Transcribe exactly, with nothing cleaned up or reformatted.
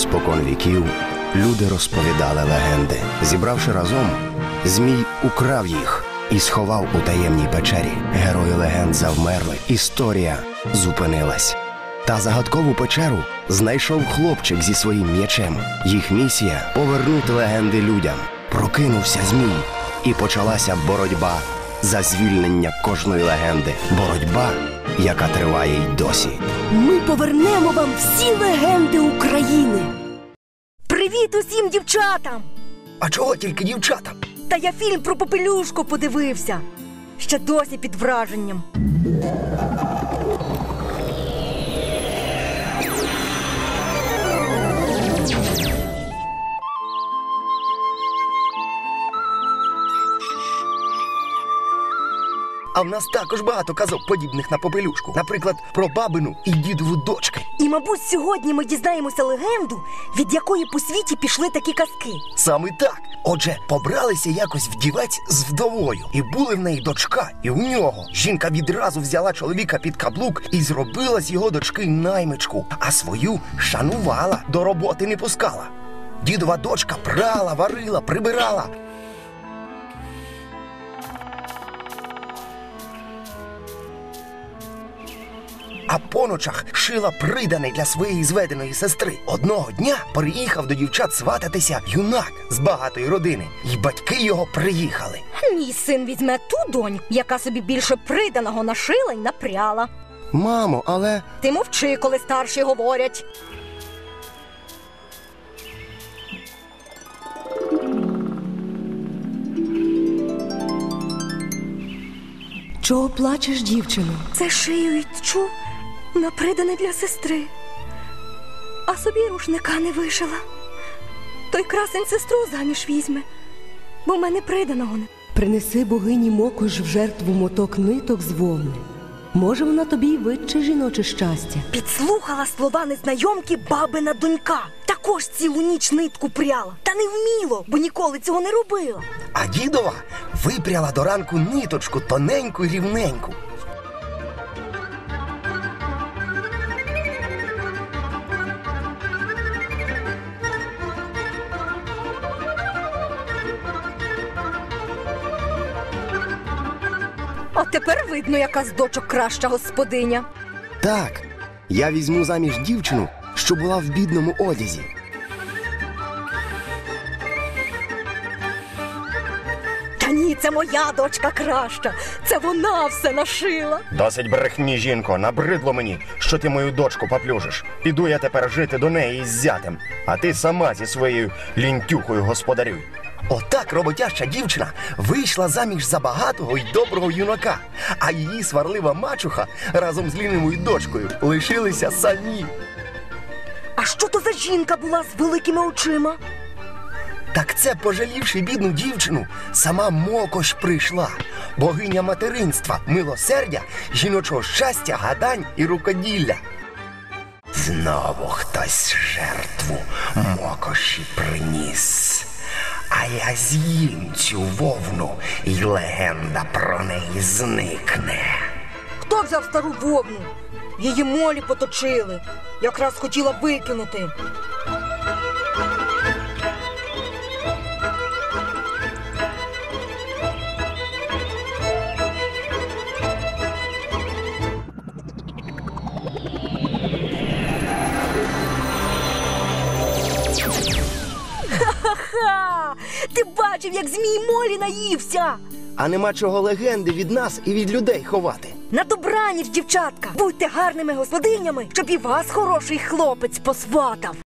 Спокон віків люди розповідали легенди. Зібравши разом, Змій украв їх і сховав у таємній печері. Герої легенд завмерли, історія зупинилась. Та загадкову печеру знайшов хлопчик зі своїм м'ячем. Їх місія – повернути легенди людям. Прокинувся Змій, і почалася боротьба за звільнення кожної легенди. Боротьба, яка триває й досі. Ми повернемо вам всі легенди України. Привіт усім дівчатам! А чого тільки дівчатам? Та я фільм про Попелюшку подивився. Ще досі під враженням. А в нас також багато казок, подібних на Попелюшку. Наприклад, про бабину і дідову дочки. І, мабуть, сьогодні ми дізнаємося легенду, від якої по світі пішли такі казки. Саме так. Отже, побралися якось вдівець з вдовою. І були в неї дочка, і в нього. Жінка відразу взяла чоловіка під каблук і зробила з його дочки наймичку, а свою шанувала, до роботи не пускала. Дідова дочка прала, варила, прибирала. А по ночах шила приданий для своєї зведеної сестри. Одного дня приїхав до дівчат свататися юнак з багатої родини. І батьки його приїхали. Мій син візьме ту доньку, яка собі більше приданого нашила й напряла. Мамо, але... Ти мовчи, коли старші говорять. Чого плачеш, дівчино? Це шию й тчу на придане для сестри. А собі рушника не вишила. Той красень сестру заміж візьме, бо в мене приданого не. Принеси богині Мокош в жертву моток ниток з вовни. Може, вона тобі й витче жіноче щастя. Підслухала слова незнайомки бабина донька. Також цілу ніч нитку пряла. Та не вміло, бо ніколи цього не робила. А дідова випряла до ранку ниточку тоненьку й рівненьку. От тепер видно, яка з дочок краща господиня. Так, я візьму заміж дівчину, що була в бідному одязі. Та ні, це моя дочка краща. Це вона все нашила. Досить брехні, жінко, набридло мені, що ти мою дочку поплюжиш. Піду я тепер жити до неї із зятем, а ти сама зі своєю лінтюхою господарюй. Отак роботяща дівчина вийшла заміж за багатого й доброго юнака, а її сварлива мачуха разом з лінивою дочкою лишилися самі. А що то за жінка була з великими очима? Так це, пожалівши бідну дівчину, сама Мокош прийшла. Богиня материнства, милосердя, жіночого щастя, гадань і рукоділля. Знову хтось жертву Мокоші приніс. А я з'їм цю вовну, і легенда про неї зникне. Хто взяв стару вовну? Її молі поточили. Якраз хотіла викинути. Ха-ха! Ти бачив, як змій молі наївся? А нема чого легенди від нас і від людей ховати. На добраніч, дівчатка! Будьте гарними господинями, щоб і вас хороший хлопець посватав.